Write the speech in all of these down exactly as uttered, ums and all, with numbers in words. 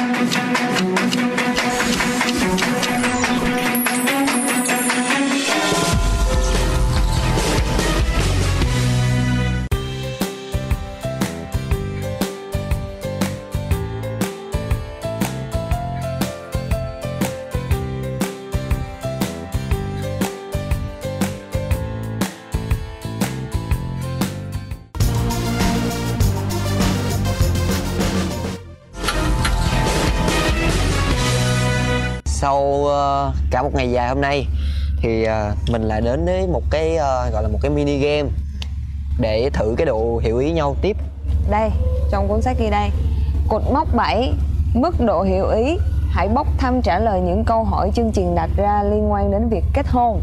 Sau uh, cả một ngày dài hôm nay thì uh, mình lại đến với một cái uh, gọi là một cái mini game để thử cái độ hiểu ý nhau tiếp. Đây, trong cuốn sách ghi đây: cột mốc bảy, mức độ hiểu ý. Hãy bốc thăm trả lời những câu hỏi chương trình đặt ra liên quan đến việc kết hôn.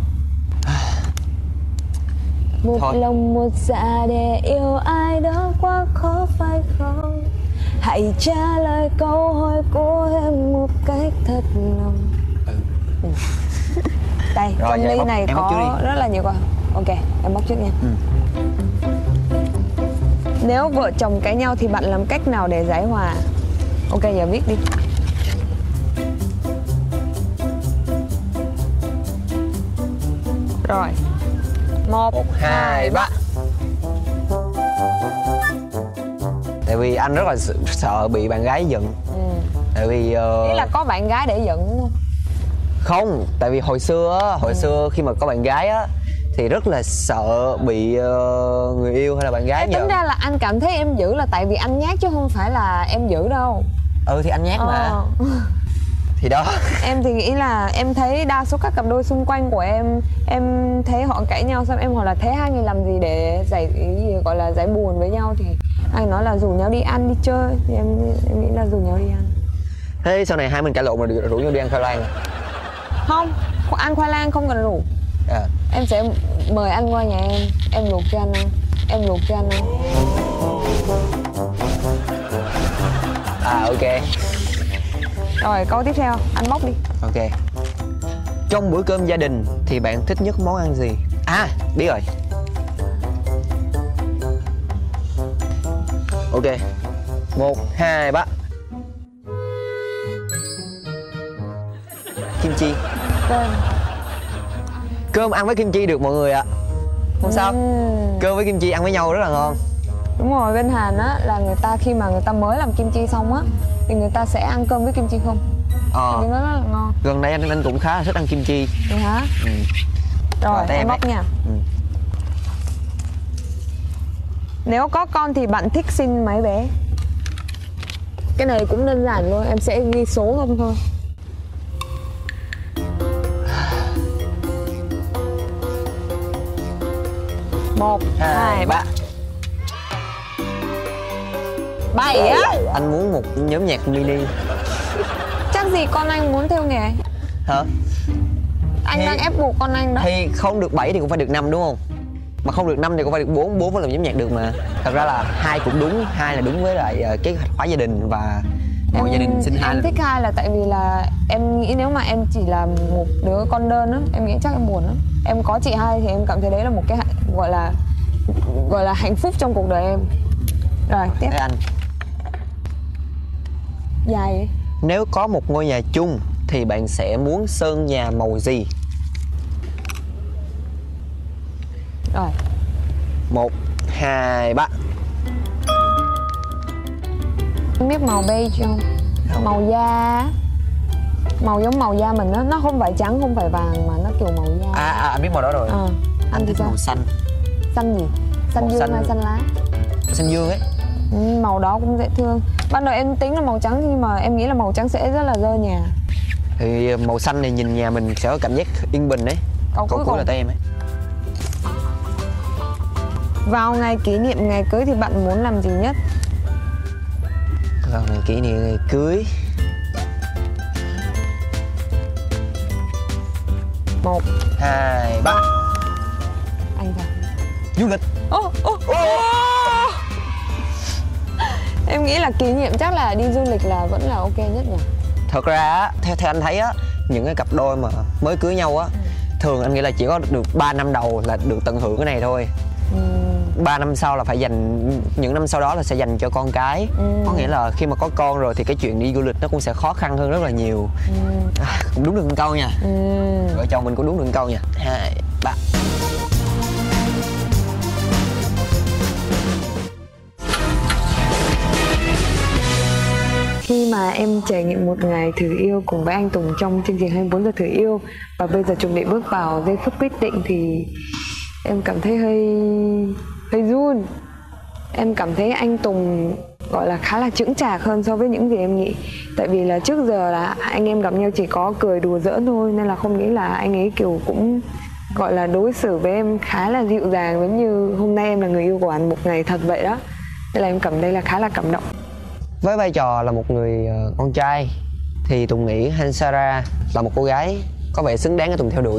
Một Thôi. lòng một dạ để yêu ai đó quá khó phải không? Hãy trả lời câu hỏi của em một cách thật lòng. Ừ. Ừ. Đây, Rồi, trong ly bóc, này có rất là nhiều câu. Ok, em bóc trước nha. Ừ. Nếu vợ chồng cãi nhau thì bạn làm cách nào để giải hòa? Ok, giờ viết đi. Rồi. Một, Một, hai, ba. Tại vì anh rất là sợ bị bạn gái giận. Ừ. Tại vì uh... Ý là có bạn gái để giận đúng không? Không, tại vì hồi xưa á, hồi ừ. xưa khi mà có bạn gái á thì rất là sợ bị uh, người yêu hay là bạn gái giận. Tính ra là anh cảm thấy em dữ là tại vì anh nhát chứ không phải là em dữ đâu. Ừ thì anh nhát ờ. mà. Thì đó. Em thì nghĩ là em thấy đa số các cặp đôi xung quanh của em, em thấy họ cãi nhau xong em hỏi là thế hai người làm gì để giải gì gọi là giải buồn với nhau, thì anh nói là rủ nhau đi ăn đi chơi, thì em em nghĩ là rủ nhau đi ăn. Thế sau này hai mình cãi lộn mà rủ nhau đi ăn khoai lang à? Không, ăn khoai lang không cần rủ. À. Em sẽ mời anh qua nhà em, em luộc cho anh ăn, em luộc cho anh ăn. À ok. Rồi câu tiếp theo, anh bóc đi. Ok. Trong bữa cơm gia đình thì bạn thích nhất món ăn gì? À, biết rồi. Ok. Một, hai, ba. Kim chi. Cơm. Cơm ăn với kim chi được mọi người ạ. À. Không sao. Uhm. Cơm với kim chi ăn với nhau rất là ngon. Đúng rồi, bên Hàn á là người ta khi mà người ta mới làm kim chi xong á thì người ta sẽ ăn cơm với kim chi không. Ờ. Thì nó rất là ngon. Gần đây anh anh cũng khá là thích ăn kim chi. Vậy hả? Ừ. Rồi, rồi em bóc nha. Ừ. Nếu có con thì bạn thích sinh mấy bé? Cái này cũng đơn giản luôn, em sẽ ghi số không thôi. Một, hai, ba. Bảy á? Anh muốn một nhóm nhạc mini. Chắc gì con anh muốn theo nghề? Hả? Anh thì, đang ép buộc con anh đó. Thì không được bảy thì cũng phải được năm đúng không? Mà không được năm thì cũng phải được bốn, bốn mới làm nhóm nhạc được mà. Thật ra là hai cũng đúng, hai là đúng với lại kế hoạch hóa gia đình và mọi gia đình sinh hai. Em thích hai là tại vì là em nghĩ nếu mà em chỉ là một đứa con đơn á, em nghĩ chắc em buồn lắm. Em có chị hai thì em cảm thấy đấy là một cái gọi là gọi là hạnh phúc trong cuộc đời em. Rồi, tiếp. Thế anh. Dài vậy? Nếu có một ngôi nhà chung thì bạn sẽ muốn sơn nhà màu gì? Rồi. Một, hai, ba. Em biết màu beige không? Không. Màu da, màu giống màu da mình á, nó không phải trắng không phải vàng mà nó kiểu màu da. À, à anh biết màu đó rồi. À, anh, anh thích sao? Màu xanh. Xanh gì? Xanh màu dương xanh... hay xanh lá? Xanh dương ấy. Ừ, màu đó cũng dễ thương. Ban đầu em tính là màu trắng nhưng mà em nghĩ là màu trắng sẽ rất là dơ nhà. Thì màu xanh này nhìn nhà mình sẽ có cảm giác yên bình đấy. Câu cuối cùng là tay em ấy. Vào ngày kỷ niệm ngày cưới thì bạn muốn làm gì nhất? Vào ngày kỷ niệm ngày cưới. Một, hai, ba. Anh sao? Du lịch. Ô, ô, ô. Em nghĩ là kỷ niệm chắc là đi du lịch là vẫn là ok nhất nhỉ? Thật ra á, theo theo anh thấy á, những cái cặp đôi mà mới cưới nhau á, ừ. thường anh nghĩ là chỉ có được ba năm đầu là được tận hưởng cái này thôi. Ừ. ba năm sau là phải dành, những năm sau đó là sẽ dành cho con cái. ừ. Có nghĩa là khi mà có con rồi thì cái chuyện đi du lịch nó cũng sẽ khó khăn hơn rất là nhiều. ừ. À, cũng đúng được một câu nha. ừ. Vợ chồng mình cũng đúng được một câu nha. Hai ba. Khi mà em trải nghiệm một ngày thử yêu cùng với anh Tùng trong chương trình hai mươi bốn giờ thử yêu và bây giờ chuẩn bị bước vào giây phút quyết định thì em cảm thấy hơi hơi run. Em cảm thấy anh Tùng gọi là khá là chững chạc hơn so với những gì em nghĩ. Tại vì là trước giờ là anh em gặp nhau chỉ có cười đùa giỡn thôi, nên là không nghĩ là anh ấy kiểu cũng gọi là đối xử với em khá là dịu dàng, giống như hôm nay em là người yêu của anh một ngày thật vậy đó. Nên là em cảm thấy là khá là cảm động. Với vai trò là một người uh, con trai thì Tùng nghĩ Hansara là một cô gái có vẻ xứng đáng để Tùng theo đuổi.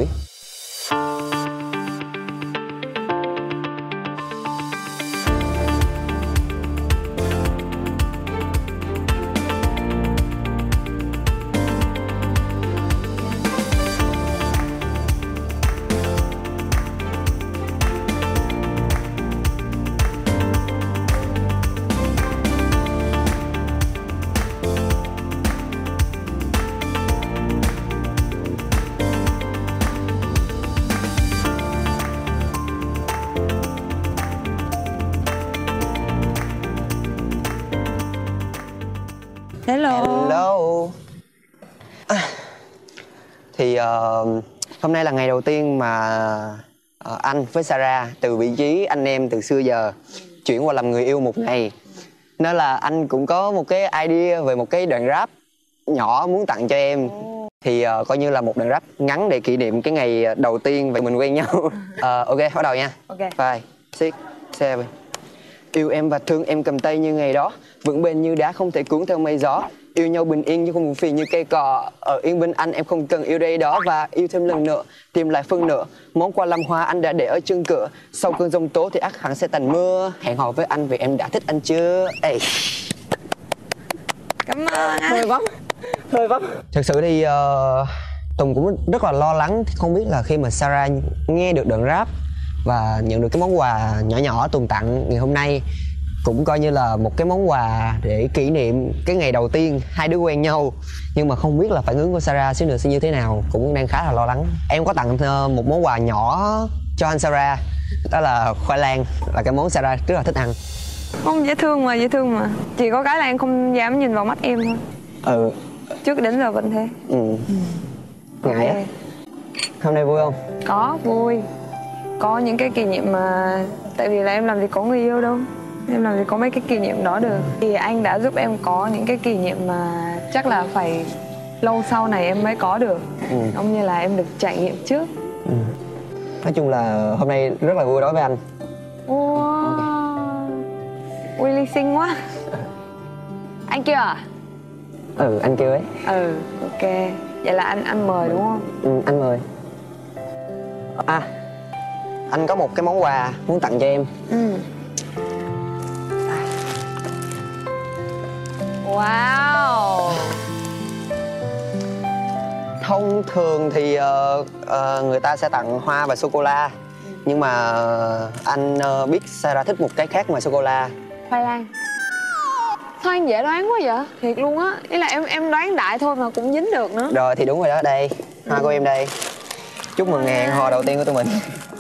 Hello. Hello. À, thì uh, hôm nay là ngày đầu tiên mà uh, anh với Sarah từ vị trí anh em từ xưa giờ chuyển qua làm người yêu một ngày. Nên là anh cũng có một cái idea về một cái đoạn rap nhỏ muốn tặng cho em. Thì uh, coi như là một đoạn rap ngắn để kỷ niệm cái ngày đầu tiên vậy mình quen nhau. uh, Ok, bắt đầu nha. Ok. Five, six, seven. Yêu em và thương em cầm tay như ngày đó, vững bền như đá không thể cuốn theo mây gió. Yêu nhau bình yên nhưng không buồn phiền như cây cỏ. Ở yên bên anh em không cần yêu đây đó. Và yêu thêm lần nữa, tìm lại phân nửa. Món quà làm hoa anh đã để ở chân cửa. Sau cơn giông tố thì ắt hẳn sẽ tạnh mưa. Hẹn hò với anh vì em đã thích anh chưa. Ê. Cảm ơn anh. Hơi vấp. Hơi vấp. Thực sự thì uh, Tùng cũng rất là lo lắng. Không biết là khi mà Sarah nghe được đoạn rap và nhận được cái món quà nhỏ nhỏ Tùng tặng ngày hôm nay, cũng coi như là một cái món quà để kỷ niệm cái ngày đầu tiên hai đứa quen nhau. Nhưng mà không biết là phản ứng của Sarah xíu nữa sẽ như thế nào, cũng đang khá là lo lắng. Em có tặng một món quà nhỏ cho anh Sarah, đó là khoai lang, là cái món Sarah rất là thích ăn. Không, dễ thương mà, dễ thương mà. Chỉ có cái là em không dám nhìn vào mắt em thôi. Ừ. Trước đến giờ vẫn thế. Ừ, ừ. Ngại á. Hôm nay vui không? Có, vui. Có những cái kỷ niệm mà, tại vì là em làm gì có người yêu đâu, em làm gì có mấy cái kỷ niệm đó được. Thì anh đã giúp em có những cái kỷ niệm mà chắc là phải lâu sau này em mới có được. ừ. Giống như là em được trải nghiệm trước. ừ. Nói chung là hôm nay rất là vui đối với anh. Wow. Willy xinh quá. Anh kêu à? Ừ, anh kêu ấy. Ừ, ok. Vậy là anh anh mời đúng không? Ừ, anh mời. À, anh có một cái món quà muốn tặng cho em. Ừ. Wow. Thông thường thì uh, uh, người ta sẽ tặng hoa và sô-cô-la. Nhưng mà uh, anh uh, biết Sarah thích một cái khác ngoài sô-cô-la. Khoai lang. Sao anh dễ đoán quá vậy? Thiệt luôn á. Ý là em em đoán đại thôi mà cũng dính được nữa. Rồi thì đúng rồi đó, đây. Hoa ừ. của em đây. Chúc mừng ngày hẹn hò đầu tiên của tụi mình.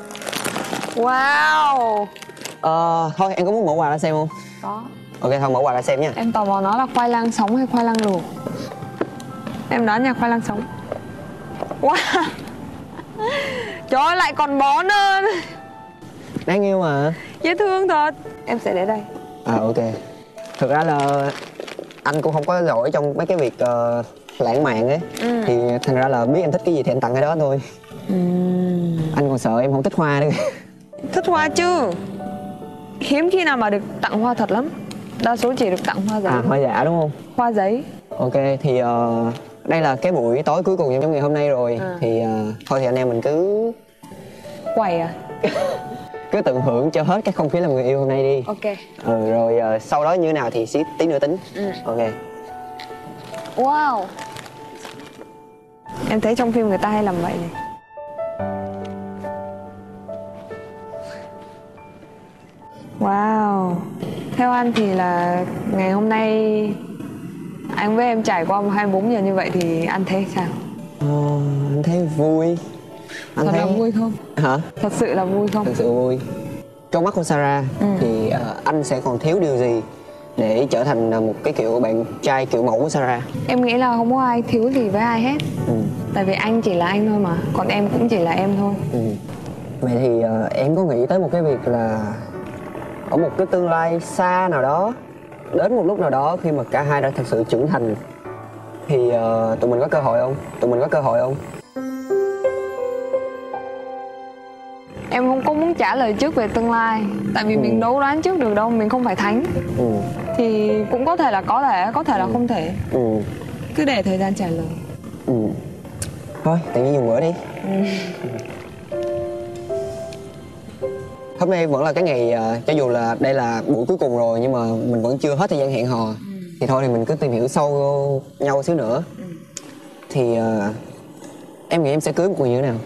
Wow. Ờ, thôi em có muốn mở quà ra xem không? Có. Ok, thôi mở quà ra xem nha. Em tò mò nó là khoai lang sống hay khoai lang luộc. Em đoán nha, khoai lang sống. Wow. Trời ơi, lại còn bón hơn. Đáng yêu mà. Dễ thương thật. Em sẽ để đây. À ok. Thực ra là anh cũng không có giỏi trong mấy cái việc uh, lãng mạn ấy. ừ. Thì thành ra là biết em thích cái gì thì anh tặng cái đó thôi. ừ. Anh còn sợ em không thích hoa nữa. Thích hoa chứ. Hiếm khi nào mà được tặng hoa thật lắm. Đa số chỉ được tặng hoa giấy. À, hoa giả đúng không? Hoa giấy. Ok, thì uh, đây là cái buổi tối cuối cùng trong ngày hôm nay rồi. à. Thì uh, thôi thì anh em mình cứ quầy à? cứ tận hưởng cho hết cái không khí làm người yêu hôm nay đi. Ok. Ừ, rồi uh, sau đó như thế nào thì xí tí nữa tính. ừ. Ok. Wow. Em thấy trong phim người ta hay làm vậy này. Theo anh thì là ngày hôm nay anh với em trải qua hai mươi bốn giờ như vậy thì anh thấy sao? Ờ, anh thấy vui. Anh Thật thấy... là vui không? Hả? Thật sự là vui không? Thật sự vui. Trong mắt của Sarah Ừ. thì uh, anh sẽ còn thiếu điều gì để trở thành uh, một cái kiểu bạn trai kiểu mẫu của Sarah? Em nghĩ là không có ai thiếu gì với ai hết. Ừ. Tại vì anh chỉ là anh thôi mà, còn em cũng chỉ là em thôi. Ừ. Vậy thì uh, em có nghĩ tới một cái việc là ở một cái tương lai xa nào đó, đến một lúc nào đó khi mà cả hai đã thực sự trưởng thành thì uh, tụi mình có cơ hội không? Tụi mình có cơ hội không? Em không có muốn trả lời trước về tương lai. Tại vì Ừ. mình đâu đoán trước được đâu, mình không phải thánh. Ừ. Thì cũng có thể là có thể, có thể là không thể. Ừ. Cứ để thời gian trả lời. Ừ. Thôi, tự nhiên dùng bữa đi. Ừ. Hôm nay vẫn là cái ngày, uh, cho dù là đây là buổi cuối cùng rồi nhưng mà mình vẫn chưa hết thời gian hẹn hò. Ừ. Thì thôi thì mình cứ tìm hiểu sâu nhau xíu nữa. Ừ. Thì uh, em nghĩ em sẽ cưới một người như thế nào?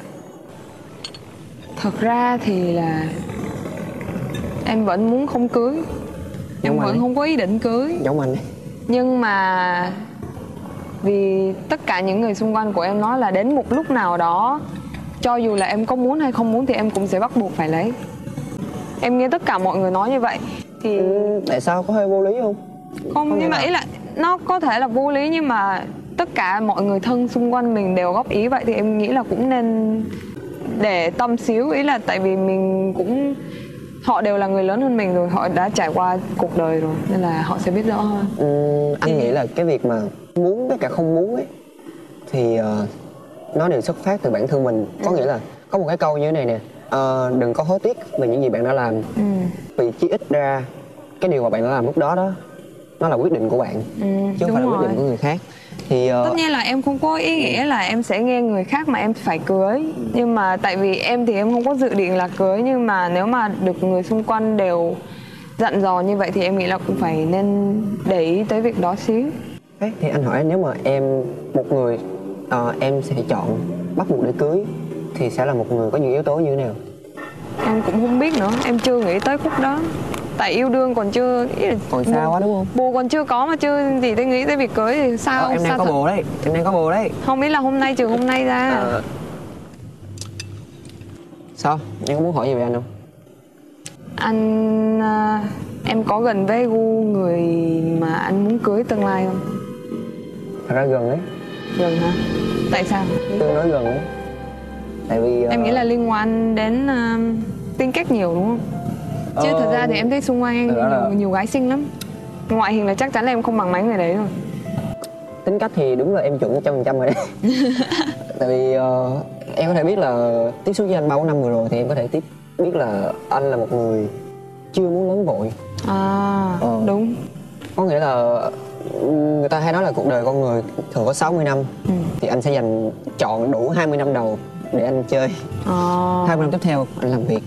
Thật ra thì là em vẫn muốn không cưới. Em Giống anh vẫn ấy. không có ý định cưới. Giống anh ấy. Nhưng mà vì tất cả những người xung quanh của em nói là đến một lúc nào đó, cho dù là em có muốn hay không muốn thì em cũng sẽ bắt buộc phải lấy. Em nghe tất cả mọi người nói như vậy. Thì Ừ, tại sao, có hơi vô lý không? không, nhưng mà ý là nó có thể là vô lý, nhưng mà tất cả mọi người thân xung quanh mình đều góp ý vậy thì em nghĩ là cũng nên để tâm xíu. Ý là tại vì mình cũng, họ đều là người lớn hơn mình rồi, họ đã trải qua cuộc đời rồi nên là họ sẽ biết rõ hơn. Ừ, anh nghĩ là cái việc mà muốn với cả không muốn ấy thì uh, nó đều xuất phát từ bản thân mình. Có nghĩa là có một cái câu như thế này nè, uh, đừng có hối tiếc về những gì bạn đã làm. Ừ. Vì chí ít ra cái điều mà bạn đã làm lúc đó đó nó là quyết định của bạn, Ừ, chứ không phải là đúng quyết định rồi. của người khác. Thì uh, Tất nhiên là em không có ý nghĩa là em sẽ nghe người khác mà em phải cưới. Nhưng mà tại vì em thì em không có dự định là cưới. Nhưng mà nếu mà được người xung quanh đều dặn dò như vậy thì em nghĩ là cũng phải nên để ý tới việc đó xíu. Thế thì anh hỏi, nếu mà em, một người uh, em sẽ chọn bắt buộc để cưới thì sẽ là một người có những yếu tố như thế nào? Em cũng không biết nữa, em chưa nghĩ tới khúc đó. Tại yêu đương còn chưa, ý là Còn xa quá đúng không? bồ còn chưa có mà chưa gì tới nghĩ tới việc cưới thì sao? Ờ, em đang sao có thật? bồ đấy, em đang có bồ đấy. Không biết là hôm nay trừ hôm nay ra. Ờ. Sao? Em có muốn hỏi gì về anh không? Anh à, em có gần với gu người mà anh muốn cưới tương lai không? Thật ra gần đấy. Gần hả? Tại sao? Tương đối gần đấy. Tại vì Em uh, nghĩ là liên quan đến uh, tính cách nhiều đúng không? Chứ Ờ, thật ra thì em thấy xung quanh em thật ra là- nhiều, nhiều gái xinh lắm. Ngoại hình là chắc chắn là em không bằng mấy người đấy rồi. tính cách thì đúng là em chuẩn một trăm phần trăm rồi đấy. Tại vì uh, em có thể biết là tiếp xúc với anh bao nhiêu năm vừa rồi thì em có thể tiếp biết là anh là một người chưa muốn lớn vội. À, Ờ. đúng. Có nghĩa là người ta hay nói là cuộc đời con người thường có sáu mươi năm. Ừ. Thì anh sẽ dành trọn đủ hai mươi năm đầu để anh chơi. À. hai mươi năm tiếp theo anh làm việc.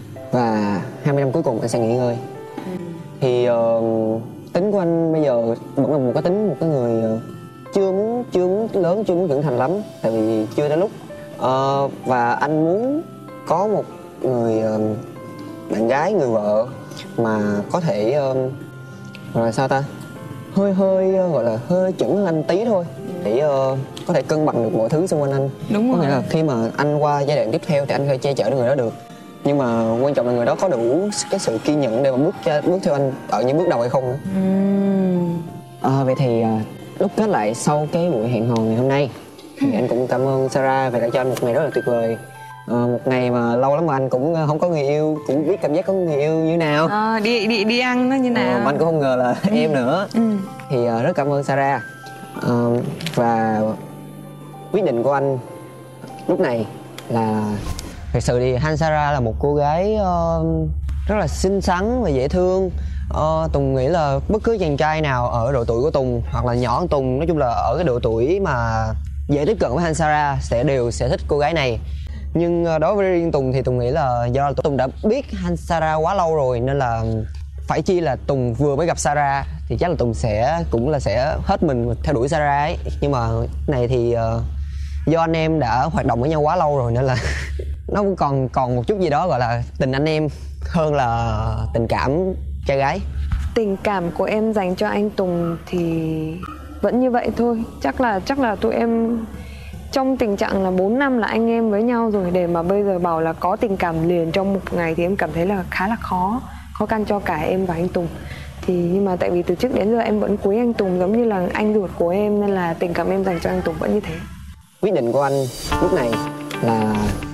Và hai mươi năm cuối cùng anh sẽ nghỉ ngơi. Ừ. Thì uh, tính của anh bây giờ vẫn là một cái tính, một cái người uh, chưa muốn chưa muốn lớn, chưa muốn trưởng thành lắm. Tại vì chưa đến lúc. uh, Và anh muốn có một người uh, bạn gái, người vợ mà có thể uh, gọi là sao ta, hơi hơi uh, gọi là hơi chững hơn anh tí thôi, để uh, có thể cân bằng được mọi thứ xung quanh anh. Đúng Có rồi. nghĩa là khi mà anh qua giai đoạn tiếp theo thì anh có thể che chở được người đó được, nhưng mà quan trọng là người đó có đủ cái sự kiên nhẫn để mà bước cho, bước theo anh ở những bước đầu hay không nữa. Uhm. À, vậy thì uh, lúc kết lại sau cái buổi hẹn hò ngày hôm nay thì anh cũng cảm ơn Sarah vì đã cho anh một ngày rất là tuyệt vời. Uh, một ngày mà lâu lắm mà anh cũng không có người yêu, cũng biết cảm giác có người yêu như nào. À, đi đi đi ăn nó như nào? Ờ, mà anh cũng không ngờ là em nữa. Ừ. Thì uh, rất cảm ơn Sarah. Uh, và quyết định của anh lúc này là, thật sự thì Han Sarah là một cô gái uh, rất là xinh xắn và dễ thương. uh, Tùng nghĩ là bất cứ chàng trai nào ở độ tuổi của Tùng hoặc là nhỏ hơn Tùng, nói chung là ở cái độ tuổi mà dễ tiếp cận với Han Sarah sẽ đều sẽ thích cô gái này. Nhưng uh, đối với riêng Tùng thì Tùng nghĩ là do Tùng đã biết Han Sarah quá lâu rồi, nên là phải chi là Tùng vừa mới gặp Sarah thì chắc là Tùng sẽ cũng là sẽ hết mình theo đuổi Sarah ấy. Nhưng mà này thì uh, do anh em đã hoạt động với nhau quá lâu rồi nên là nó cũng còn còn một chút gì đó gọi là tình anh em hơn là tình cảm trai gái? Tình cảm của em dành cho anh Tùng thì vẫn như vậy thôi. Chắc là chắc là tụi em trong tình trạng là bốn năm là anh em với nhau rồi, để mà bây giờ bảo là có tình cảm liền trong một ngày thì em cảm thấy là khá là khó khó khăn cho cả em và anh Tùng. Thì nhưng mà tại vì từ trước đến giờ em vẫn quý anh Tùng giống như là anh ruột của em, nên là tình cảm em dành cho anh Tùng vẫn như thế. Quyết định của anh lúc này là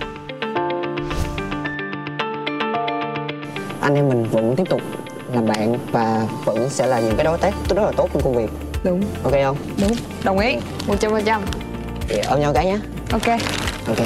anh em mình vẫn tiếp tục làm bạn và vẫn sẽ là những cái đối tác rất là tốt trong công việc. Đúng. Ok không? Đúng, đồng ý một trăm phần trăm. Thì ôm nhau cái nhé. Ok. Ok.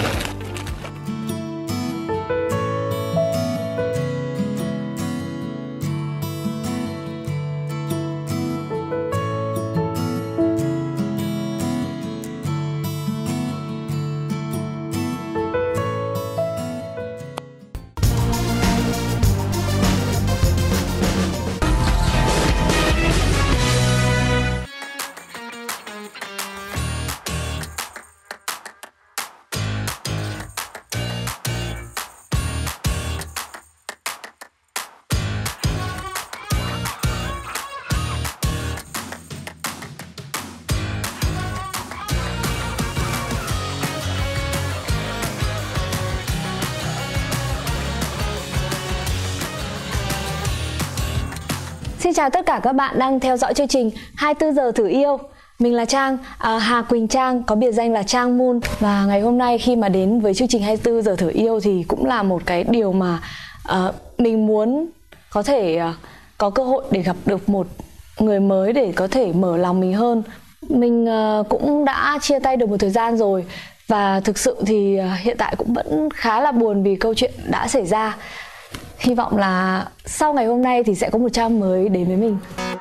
Xin chào tất cả các bạn đang theo dõi chương trình hai mươi tư giờ thử yêu. Mình là Trang, à, Hà Quỳnh Trang, có biệt danh là Trang Moon. Và ngày hôm nay khi mà đến với chương trình hai mươi tư giờ thử yêu thì cũng là một cái điều mà à, mình muốn có thể à, có cơ hội để gặp được một người mới để có thể mở lòng mình hơn. Mình à, cũng đã chia tay được một thời gian rồi. Và thực sự thì à, hiện tại cũng vẫn khá là buồn vì câu chuyện đã xảy ra. Hy vọng là sau ngày hôm nay thì sẽ có một Trang mới đến với mình.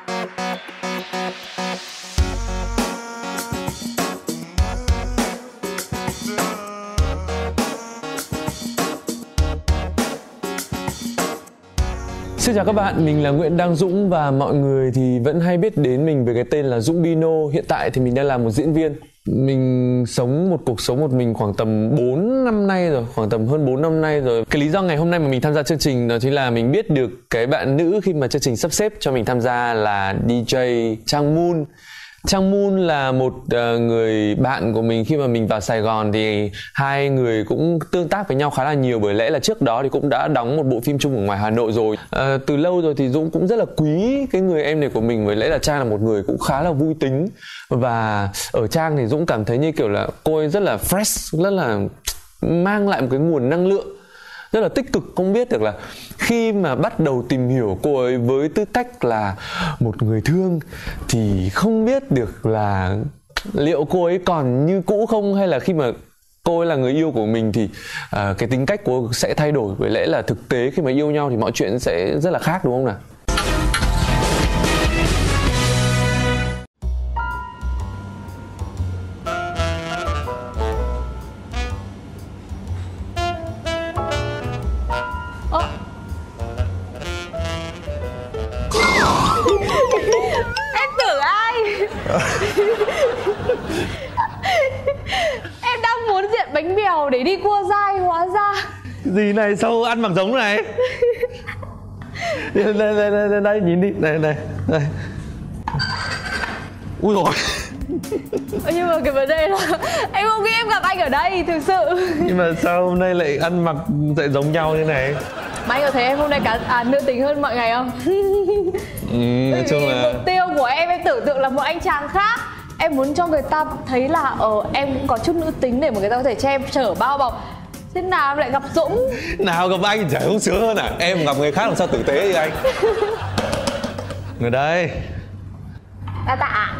Xin chào các bạn, mình là Nguyễn Đăng Dũng và mọi người thì vẫn hay biết đến mình với cái tên là Dũng Bino. Hiện tại thì mình đang là một diễn viên. Mình sống một cuộc sống một mình khoảng tầm bốn năm nay rồi, khoảng tầm hơn bốn năm nay rồi. Cái lý do ngày hôm nay mà mình tham gia chương trình đó chính là mình biết được cái bạn nữ khi mà chương trình sắp xếp cho mình tham gia là đi jay Trang Moon. Trang Moon là một uh, người bạn của mình khi mà mình vào Sài Gòn thì hai người cũng tương tác với nhau khá là nhiều, bởi lẽ là trước đó thì cũng đã đóng một bộ phim chung ở ngoài Hà Nội rồi. Uh, từ lâu rồi thì Dũng cũng rất là quý cái người em này của mình, bởi lẽ là Trang là một người cũng khá là vui tính, và ở Trang thì Dũng cảm thấy như kiểu là cô ấy rất là fresh, rất là mang lại một cái nguồn năng lượng rất là tích cực. Không biết được là khi mà bắt đầu tìm hiểu cô ấy với tư cách là một người thương thì không biết được là liệu cô ấy còn như cũ không, hay là khi mà cô ấy là người yêu của mình thì uh, cái tính cách của cô sẽ thay đổi. Bởi lẽ là thực tế khi mà yêu nhau thì mọi chuyện sẽ rất là khác, đúng không nào? Em tưởng ai? Em đang muốn diện bánh bèo để đi cua dai, hóa ra gì này, sao ăn mặc giống này? đây, đây, đây, đây, đây, nhìn đi, đây, đây, đây. Ui dồi. Nhưng mà cái vấn đề là em không nghĩ em gặp anh ở đây, thực sự. Nhưng mà sao hôm nay lại ăn mặc lại giống nhau như này? Mà anh có thấy em hôm nay cá à, nữ tính hơn mọi ngày không? Ừ, nói chung là mục tiêu của em, em tưởng tượng là một anh chàng khác. Em muốn cho người ta thấy là ờ em cũng có chút nữ tính để mà người ta có thể che chở bao bọc. Thế nào em lại gặp Dũng? nào gặp anh chả không sướng hơn à? Em gặp người khác làm sao tử tế như anh? Người đây. Đa tạ.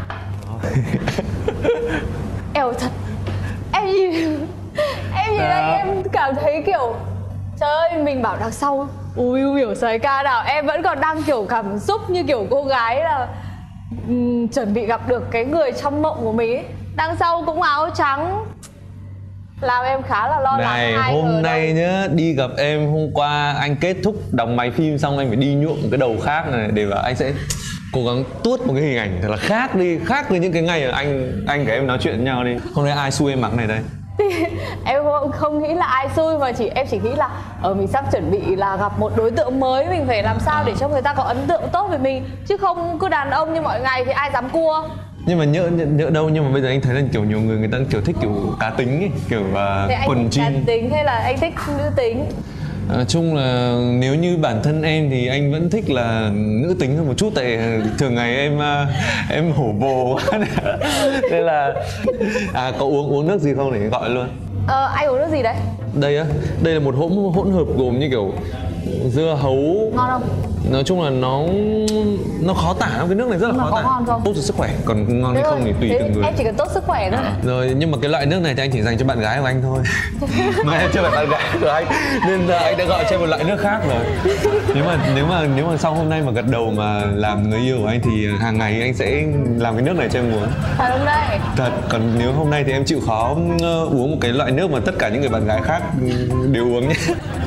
Eo thật. Em nhìn Em nhìn anh em cảm thấy kiểu trời ơi, mình bảo đằng sau ui hiểu xoái ca nào, em vẫn còn đang kiểu cảm xúc như kiểu cô gái là um, chuẩn bị gặp được cái người trong mộng của mình ấy. Đằng sau cũng áo trắng, làm em khá là lo lắng. Này, hai hôm nay đâu. nhá, đi gặp em hôm qua anh kết thúc đóng máy phim xong anh phải đi nhuộm cái đầu khác này để vào anh sẽ cố gắng tuốt một cái hình ảnh thật là khác đi, khác với những cái ngày mà anh anh và em nói chuyện với nhau đi. Hôm nay ai xui em mặc này đây? Thì em không, không nghĩ là ai xui, mà chỉ em chỉ nghĩ là ở mình sắp chuẩn bị là gặp một đối tượng mới, mình phải làm sao để cho người ta có ấn tượng tốt về mình, chứ không cứ đàn ông như mọi ngày thì ai dám cua. Nhưng mà nhỡ nhỡ đâu, nhưng mà bây giờ anh thấy là kiểu nhiều người người ta kiểu thích kiểu cá tính ấy, kiểu uh, quần jean. Cá tính hay là anh thích nữ tính? Nói chung là nếu như bản thân em thì anh vẫn thích là nữ tính hơn một chút, tại thường ngày em uh, em hổ bồ quá nên là à có uống uống nước gì không để gọi luôn. Ờ, anh uống nước gì đấy? Đây á, đây là một hỗn hỗn hợp gồm như kiểu dưa hấu. Ngon không? Nói chung là nó nó khó tả, cái nước này rất là nhưng khó tả. Ngon không? Tốt cho sức khỏe, còn ngon hay không thì tùy từng người. Em chỉ cần tốt sức khỏe thôi. Rồi, nhưng mà cái loại nước này thì anh chỉ dành cho bạn gái của anh thôi. Mà em chưa phải bạn gái của anh, nên là anh đã gọi cho em một loại nước khác rồi. Nếu mà nếu mà nếu mà sau hôm nay mà gật đầu mà làm người yêu của anh thì hàng ngày anh sẽ làm cái nước này cho em uống. Thật không đây? Thật, còn nếu hôm nay thì em chịu khó uh, uống một cái loại nước mà tất cả những người bạn gái khác đều uống nhé.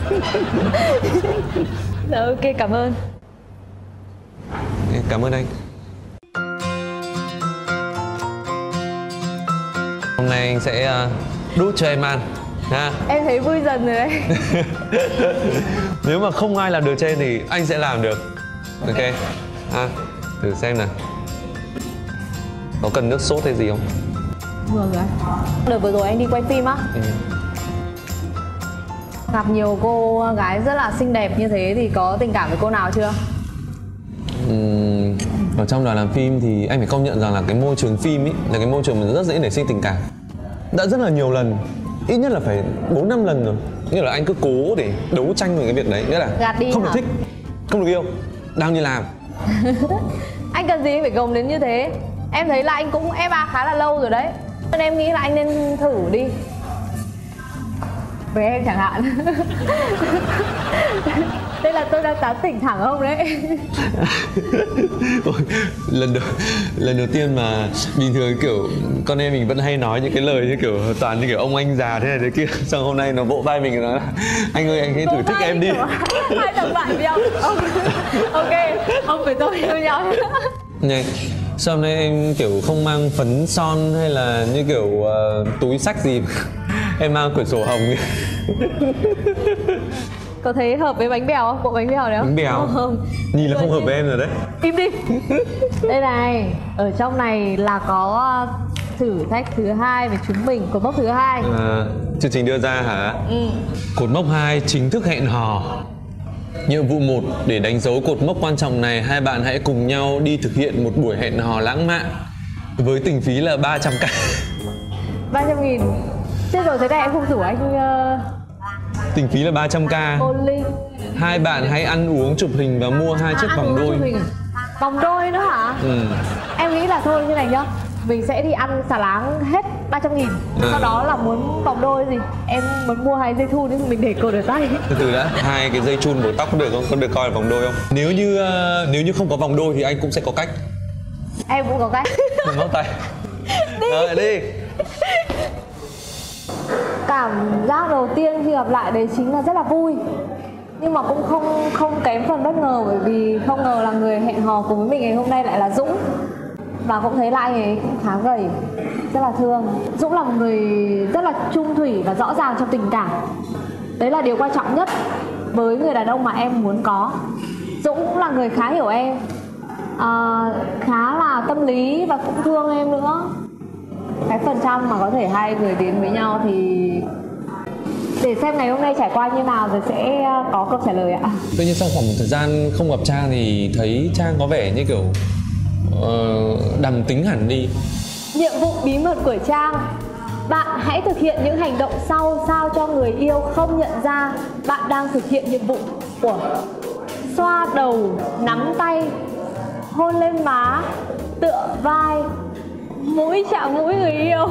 Rồi, ok, cảm ơn. Cảm ơn anh. Hôm nay anh sẽ uh, đút cho em ăn ha. Em thấy vui dần rồi đấy. Nếu mà không ai làm được cho em thì anh sẽ làm được. Ok ha, thử xem nào. Có cần nước sốt hay gì không? Vừa rồi. Đợt vừa rồi anh đi quay phim á, Ừ. gặp nhiều cô gái rất là xinh đẹp như thế thì có tình cảm với cô nào chưa? Uhm, ở trong đoàn làm phim thì anh phải công nhận rằng là cái môi trường phim ấy là cái môi trường mà rất dễ nảy sinh tình cảm. Đã rất là nhiều lần, ít nhất là phải bốn năm lần rồi. Nghĩa là anh cứ cố để đấu tranh về cái việc đấy, nghĩa là Gạt đi không được hả? thích, không được yêu, đang đi làm. Anh cần gì phải gồng đến như thế? Em thấy là anh cũng ép a khá là lâu rồi đấy, nên em nghĩ là anh nên thử đi. Với em chẳng hạn. Đây là tôi đang tán tỉnh thẳng không đấy. Ôi, lần đầu lần đầu tiên mà bình thường kiểu con em mình vẫn hay nói những cái lời như kiểu toàn như kiểu ông anh già thế này thế kia, xong hôm nay nó vỗ vai mình và nói là anh ơi anh hãy thử thích em đi. Hai thằng bạn với ông. ông ok, ông với tôi yêu nhau. Này, sao hôm nay em kiểu không mang phấn son hay là như kiểu uh, túi xách gì, em mang quyển sổ hồng. Có thấy hợp với bánh bèo không? Bộ bánh bèo đấy không? Bánh bèo Không. nhìn là không hợp với em rồi đấy. Im đi. Đây này, ở trong này là có thử thách thứ hai về chúng mình, cột mốc thứ hai. À, chương trình đưa ra hả? Ừ. Cột mốc hai chính thức hẹn hò. Nhiệm vụ một, để đánh dấu cột mốc quan trọng này, hai bạn hãy cùng nhau đi thực hiện một buổi hẹn hò lãng mạn với tình phí là ba trăm k. ba trăm nghìn. Chết rồi, thế này em không rủ anh uh, Tình phí là ba trăm k. bowling. Hai bạn hãy ăn uống, chụp hình và mua hai chiếc À, vòng đôi. chụp hình à? Vòng đôi nữa hả? Ừ. Em nghĩ là thôi như này nhá, mình sẽ đi ăn xà láng hết ba trăm nghìn. Ừ. Sau đó là muốn vòng đôi gì, em muốn mua hai dây thun thì mình để cột ở tay. Từ từ đã, hai cái dây chun buộc tóc có được không? Có được coi là vòng đôi không? Nếu như uh, nếu như không có vòng đôi thì anh cũng sẽ có cách. Em cũng có cách. Móc tay. Rồi đi. Cảm giác đầu tiên khi gặp lại đấy chính là rất là vui, nhưng mà cũng không không kém phần bất ngờ, bởi vì không ngờ là người hẹn hò cùng với mình ngày hôm nay lại là Dũng. Và cũng thấy là anh ấy cũng khá gầy, rất là thương. Dũng là một người rất là chung thủy và rõ ràng trong tình cảm. Đấy là điều quan trọng nhất với người đàn ông mà em muốn có. Dũng cũng là người khá hiểu em, à, khá là tâm lý và cũng thương em nữa. Cái phần trăm mà có thể hai người đến với nhau thì để xem ngày hôm nay trải qua như nào rồi sẽ có câu trả lời ạ. Tuy nhiên sau khoảng một thời gian không gặp Trang thì thấy Trang có vẻ như kiểu uh, đằm tính hẳn đi. Nhiệm vụ bí mật của Trang: bạn hãy thực hiện những hành động sau sao cho người yêu không nhận ra bạn đang thực hiện nhiệm vụ của xoa đầu, nắm tay, hôn lên má, tựa vai, mũi chạm mũi người yêu.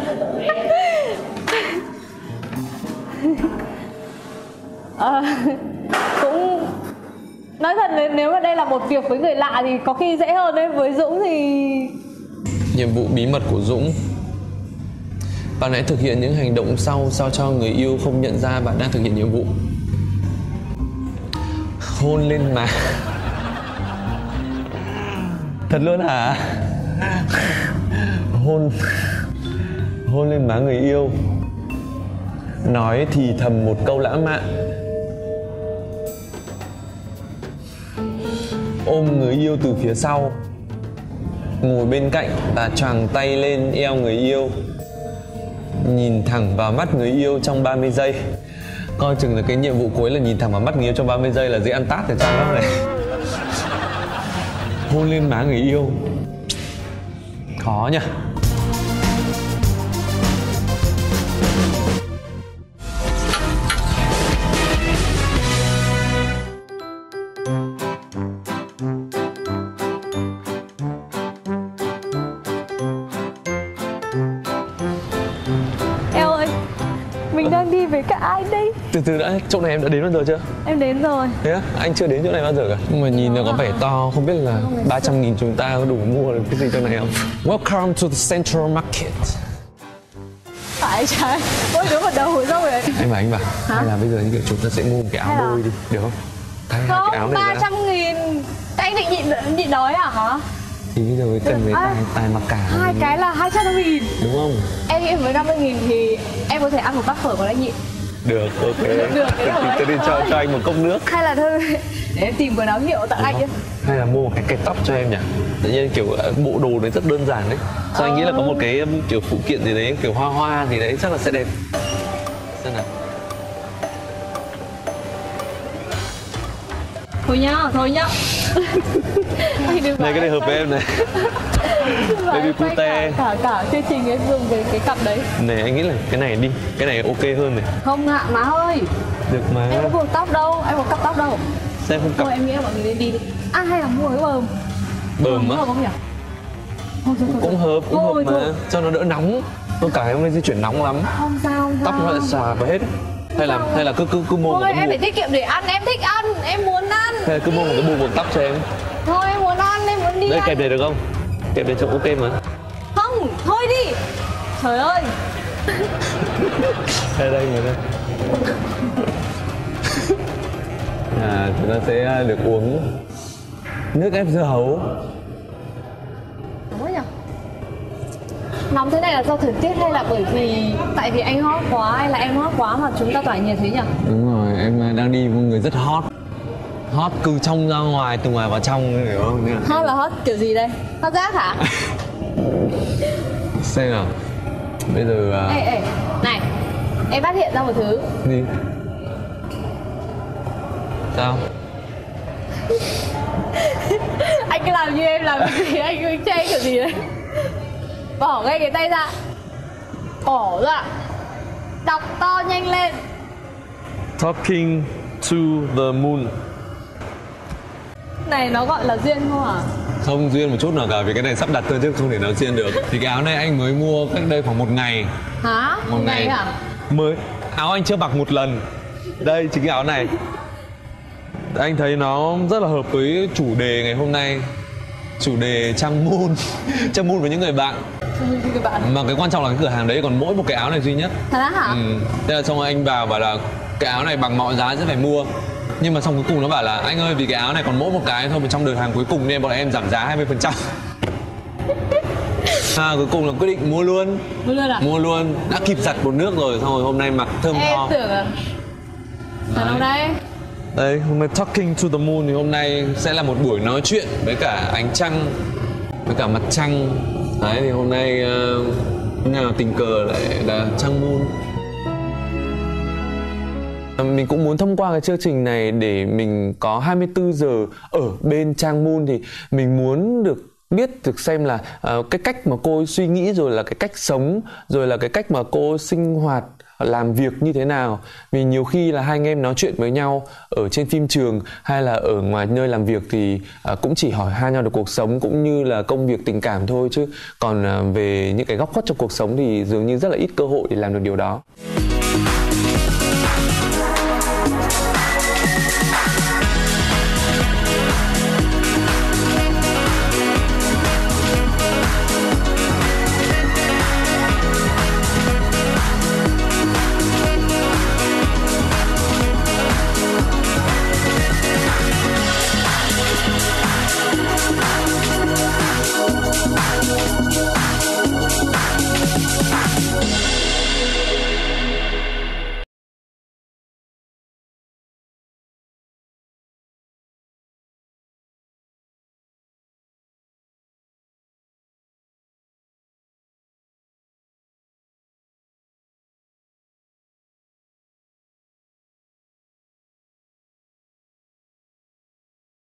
à, cũng nói thật, nếu mà đây là một việc với người lạ thì có khi dễ hơn đấy. Với Dũng thì Nhiệm vụ bí mật của Dũng: bạn hãy thực hiện những hành động sau sao cho người yêu không nhận ra bạn đang thực hiện nhiệm vụ. Hôn lên má. Thật luôn hả? Hôn Hôn lên má người yêu. nói thì thầm một câu lãng mạn, ôm người yêu từ phía sau, ngồi bên cạnh và choàng tay lên eo người yêu, nhìn thẳng vào mắt người yêu trong ba mươi giây. Coi chừng là cái nhiệm vụ cuối là nhìn thẳng vào mắt người yêu trong ba mươi giây là dễ ăn tát thì sao đó này. Hôn lên má người yêu. Khó nhỉ. Eo ơi, mình đang đi với cả ai đây? Từ từ đã, chỗ này em đã đến bao giờ chưa? Em đến rồi. Thế á? Anh chưa đến chỗ này bao giờ cả. Nhưng mà nhìn nó có vẻ to, không biết là ba trăm nghìn chúng ta có đủ mua được cái gì chỗ này không? Welcome to the Central Market. Phải trái. Ôi đứa vào đầu rồi rồi. Anh bảo anh bảo, hay là bây giờ như kiểu chúng ta sẽ mua một cái áo Hay là- đôi đi, được không? Thay hai cái áo Không, này ba ra. trăm nghìn. Anh định nhịn, nhịn đói à hả? Thì bây giờ mới cần người À, tài, tài mặc cả. Hai cái là hai trăm nghìn. Đúng không? Em nghĩ với năm mươi nghìn thì em có thể ăn một bát phở còn anh nhịn. Được, ok. Được, cái Thì đầu tôi đi đấy cho thôi. cho anh một cốc nước. Hay là thôi để em tìm quần áo hiệu tặng anh nhé. Hay là mua một cái kẹp tóc cho em nhỉ? Tự nhiên kiểu ờ, bộ đồ đấy rất đơn giản đấy. Sao anh nghĩ là có một cái um, kiểu phụ kiện gì đấy, kiểu hoa hoa gì đấy chắc là sẽ đẹp. Xem nào. Thôi nhá, thôi nhá. Anh đừng Này cái này hợp với em này. Baby cute. Cả cả chương trình em dùng cái cái cặp đấy. Này anh nghĩ là cái này đi, cái này ok hơn này. Không ạ, má ơi. Được mà. Em có buộc tóc đâu, em có cặp tóc đâu. Xem không Thôi cặp em nghĩ là mọi người nên đi đi. À hay là mua cái bờm. bờm Hợp á. không nhỉ? Thôi, thôi, thôi, Cũng hợp, cũng thôi, hợp mà. thôi. Cho nó đỡ nóng. Tôi cả hôm nay di chuyển nóng lắm. Không sao, không Tóc nó sao. lại xòa vào hết. Hay là hay là cứ cứ cứ mua một Thôi cái em phải buộc. tiết kiệm để ăn, em thích ăn, em muốn ăn. Hay là cứ mua một cái buộc buộc tóc cho em. Thôi em muốn ăn, em muốn đi Đây ăn. kẹp này được không? Kẹp này trông ok mà. Không, thôi đi. Trời ơi. Đây đây người đây. À, chúng ta sẽ được uống nước ép dưa hấu. Đúng rồi nhỉ? Nóng thế này là do thời tiết hay là bởi vì tại vì anh hot quá hay là em hot quá mà chúng ta tỏa nhiệt thế nhỉ? Đúng rồi, em đang đi với một người rất hot. Hot từ trong ra ngoài, từ ngoài vào trong, hiểu không? Nên là- Hot là hot kiểu gì đây? Hot rác hả? Xem nào. Bây giờ à, Ê ê, này, em phát hiện ra một thứ. gì? Sao? Anh cứ làm như em làm cái gì, anh cứ chơi kiểu gì đấy. Bỏ ngay cái tay ra. Bỏ ra. Đọc to nhanh lên. Talking to the moon. Này nó gọi là duyên không à? Không duyên một chút nào cả vì cái này sắp đặt thôi chứ không thể nào duyên được. Thì cái áo này anh mới mua cách đây khoảng một ngày. Hả? Một ngày. hả? Mới áo anh chưa mặc một lần. Đây chính cái áo này. Anh thấy nó rất là hợp với chủ đề ngày hôm nay. Chủ đề Trang Moon. Trang Moon với những người bạn. Các bạn. Mà cái quan trọng là cái cửa hàng đấy còn mỗi một cái áo này duy nhất. Thật á hả? Ừ. Thế là xong rồi anh vào bảo là cái áo này bằng mọi giá sẽ phải mua. Nhưng mà xong cuối cùng nó bảo là anh ơi vì cái áo này còn mỗi một cái thôi mà trong đợt hàng cuối cùng nên bọn em giảm giá hai mươi phần trăm. À, cuối cùng là quyết định mua luôn. Mua luôn à? Mua luôn. Đã kịp giặt bột nước rồi xong rồi hôm nay mặc thơm Em tho. tưởng là Thật đâu đây? Đây, hôm nay Talking to the Moon thì hôm nay sẽ là một buổi nói chuyện với cả ánh trăng, với cả mặt trăng. Đấy thì hôm nay uh, nào tình cờ lại là Trang Moon. Mình cũng muốn thông qua cái chương trình này để mình có hai mươi tư giờ ở bên Trang Moon thì mình muốn được biết được xem là uh, cái cách mà cô ấy suy nghĩ rồi là cái cách sống rồi là cái cách mà cô sinh hoạt làm việc như thế nào. Vì nhiều khi là hai anh em nói chuyện với nhau ở trên phim trường hay là ở ngoài nơi làm việc thì uh, cũng chỉ hỏi han nhau được cuộc sống cũng như là công việc tình cảm thôi, chứ còn uh, về những cái góc khuất trong cuộc sống thì dường như rất là ít cơ hội để làm được điều đó.